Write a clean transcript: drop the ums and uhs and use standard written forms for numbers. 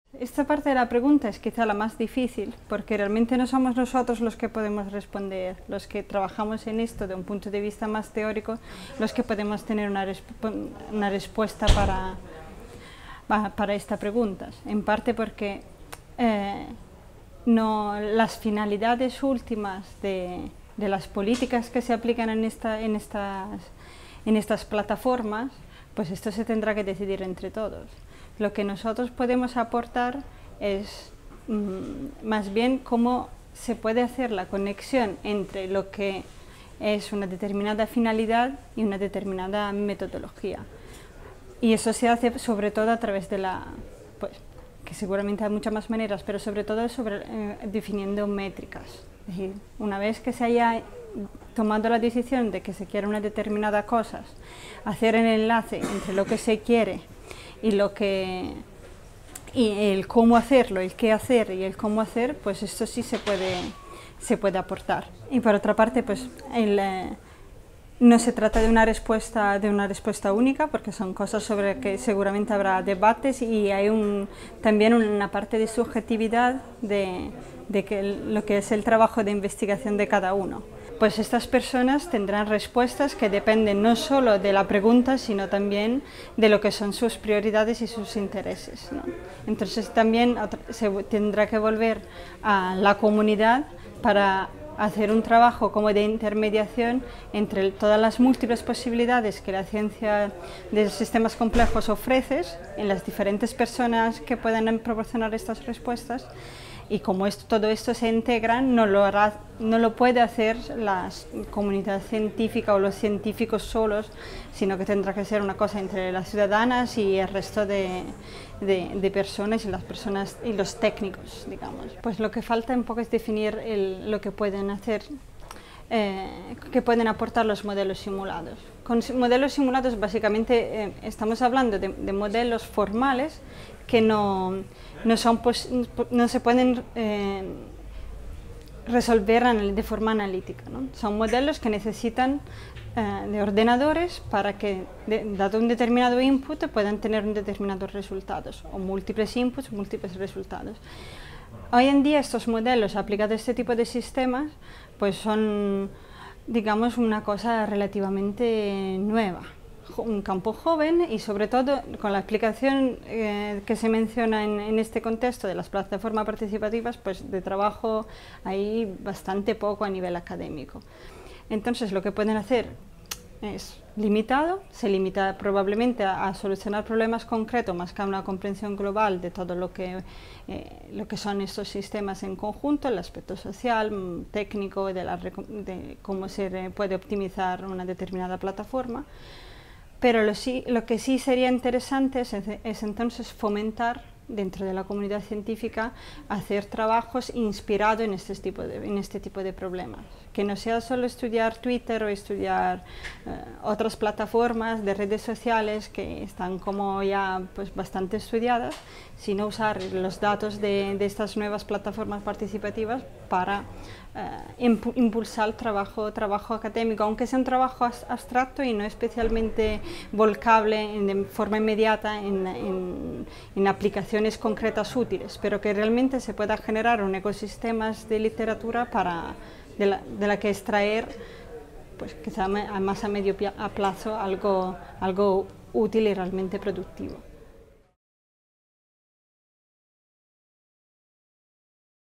Esta parte de la pregunta es quizá la más difícil, porque realmente no somos nosotros los que podemos responder, los que trabajamos en esto de un punto de vista más teórico, los que podemos tener una respuesta para esta pregunta. En parte porque las finalidades últimas de las políticas que se aplican en estas plataformas, pues esto se tendrá que decidir entre todos. Lo que nosotros podemos aportar es más bien cómo se puede hacer la conexión entre lo que es una determinada finalidad y una determinada metodología. Y eso se hace sobre todo a través de pues, que seguramente hay muchas más maneras, pero sobre todo definiendo métricas. Es decir, una vez que se haya tomado la decisión de que se quiere una determinada cosa, hacer el enlace entre lo que se quiere y el cómo hacerlo, el qué hacer y el cómo hacer, pues esto sí se puede aportar. Y por otra parte, pues no se trata de una respuesta única, porque son cosas sobre que seguramente habrá debates y hay también una parte de subjetividad de lo que es el trabajo de investigación de cada uno. Pues estas personas tendrán respuestas que dependen no solo de la pregunta, sino también de lo que son sus prioridades y sus intereses, ¿no? Entonces también se tendrá que volver a la comunidad para hacer un trabajo como de intermediación entre todas las múltiples posibilidades que la ciencia de sistemas complejos ofrece en las diferentes personas que puedan proporcionar estas respuestas. Y como todo esto se integra, no lo puede hacer la comunidad científica o los científicos solos, sino que tendrá que ser una cosa entre las ciudadanas y el resto de personas y las personas y los técnicos, digamos. Pues lo que falta un poco es definir lo que pueden hacer, que pueden aportar los modelos simulados. Con modelos simulados básicamente estamos hablando de modelos formales que no se pueden resolver de forma analítica, ¿no? Son modelos que necesitan de ordenadores para que, dado un determinado input, puedan tener un determinados resultados, o múltiples inputs, múltiples resultados. Hoy en día estos modelos aplicados a este tipo de sistemas pues son, digamos, una cosa relativamente nueva, un campo joven y sobre todo con la explicación que se menciona en este contexto de las plataformas participativas, pues de trabajo hay bastante poco a nivel académico. Entonces lo que pueden hacer es limitado, se limita probablemente a solucionar problemas concretos más que a una comprensión global de todo lo que son estos sistemas en conjunto, el aspecto social, técnico, de cómo se puede optimizar una determinada plataforma. Pero lo que sí sería interesante es entonces fomentar dentro de la comunidad científica hacer trabajos inspirados en este tipo de problemas. Que no sea solo estudiar Twitter o estudiar otras plataformas de redes sociales que están como ya pues, bastante estudiadas, sino usar los datos de estas nuevas plataformas participativas para impulsar trabajo académico, aunque sea un trabajo abstracto y no especialmente volcable de forma inmediata en aplicaciones concretas útiles, pero que realmente se pueda generar un ecosistema de literatura de la que extraer, pues quizá más a medio plazo, algo útil y realmente productivo.